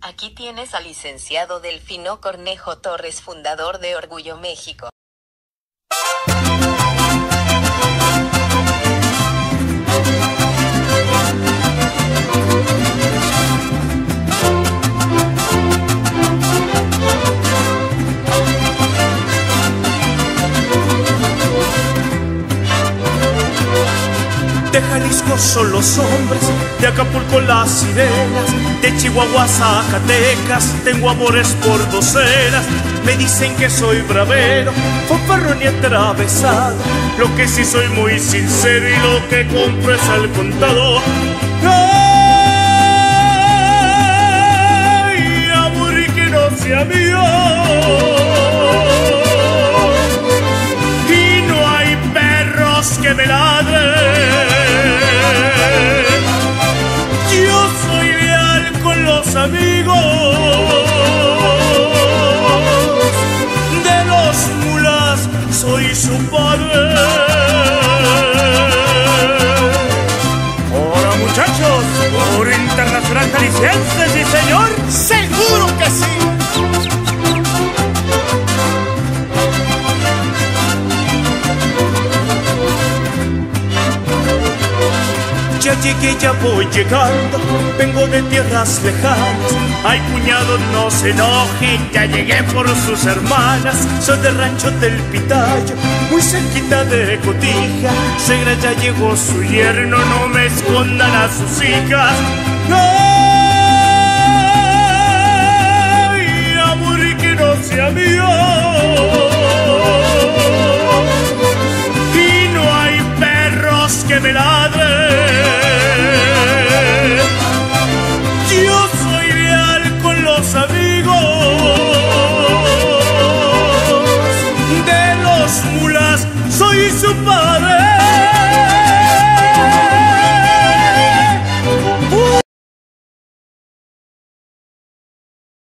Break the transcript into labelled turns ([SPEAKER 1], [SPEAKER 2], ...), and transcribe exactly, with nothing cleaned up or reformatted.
[SPEAKER 1] Aquí tienes al licenciado Delfino Cornejo Torres, fundador de Orgullo México.
[SPEAKER 2] De Jalisco son los hombres, de Acapulco las sirenas, de Chihuahua a Zacatecas tengo amores por docenas. Me dicen que soy bravero, fanfarrón y atravesado, lo que sí soy muy sincero y lo que compro es al contado. ¡Ay, amor y que no sea mío! Y no hay perros que me ladren. Yo soy leal con los amigos, de los mulas soy su padre. Ahora muchachos, por internacional jalisciense, sí señor.
[SPEAKER 3] ¡Seguro que sí!
[SPEAKER 2] Ya llegué, ya voy llegando, vengo de tierras lejanas. Ay, cuñado, no se enojen, ya llegué por sus hermanas. Soy del rancho del Pitayo, muy cerquita de Cotija. Segra, ya llegó su yerno, no me escondan a sus hijas. Ay, amor y que no sea mío. Y no hay perros que me ladren. Yo soy leal con los amigos, de los mulas soy su padre.